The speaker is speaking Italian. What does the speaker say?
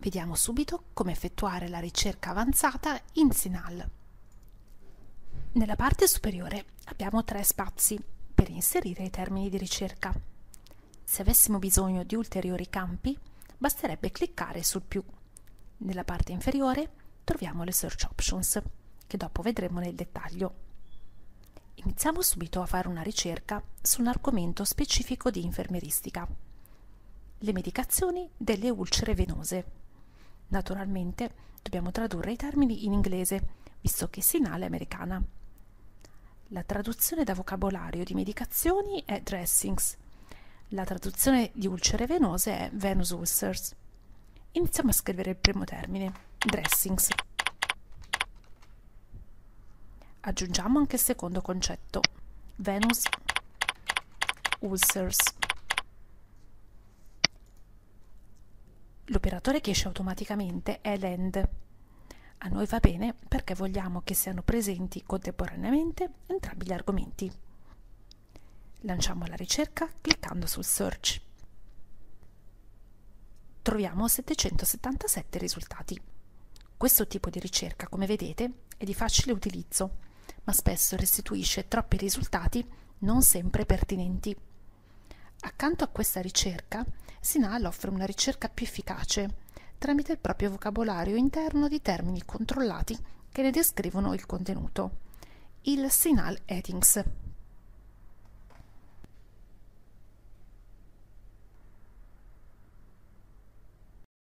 Vediamo subito come effettuare la ricerca avanzata in Sinal. Nella parte superiore abbiamo 3 spazi per inserire i termini di ricerca. Se avessimo bisogno di ulteriori campi, basterebbe cliccare sul più. Nella parte inferiore troviamo le Search Options, che dopo vedremo nel dettaglio. Iniziamo subito a fare una ricerca su un argomento specifico di infermieristica: le medicazioni delle ulcere venose. Naturalmente dobbiamo tradurre i termini in inglese, visto che Sinal è americana. La traduzione da vocabolario di medicazioni è dressings. La traduzione di ulcere venose è venous ulcers. Iniziamo a scrivere il primo termine, dressings. Aggiungiamo anche il secondo concetto, venous ulcers. L'operatore che esce automaticamente è l'AND. A noi va bene perché vogliamo che siano presenti contemporaneamente entrambi gli argomenti. Lanciamo la ricerca cliccando sul Search. Troviamo 777 risultati. Questo tipo di ricerca, come vedete, è di facile utilizzo, ma spesso restituisce troppi risultati non sempre pertinenti. Accanto a questa ricerca, Sinal offre una ricerca più efficace tramite il proprio vocabolario interno di termini controllati che ne descrivono il contenuto, il Sinal Headings.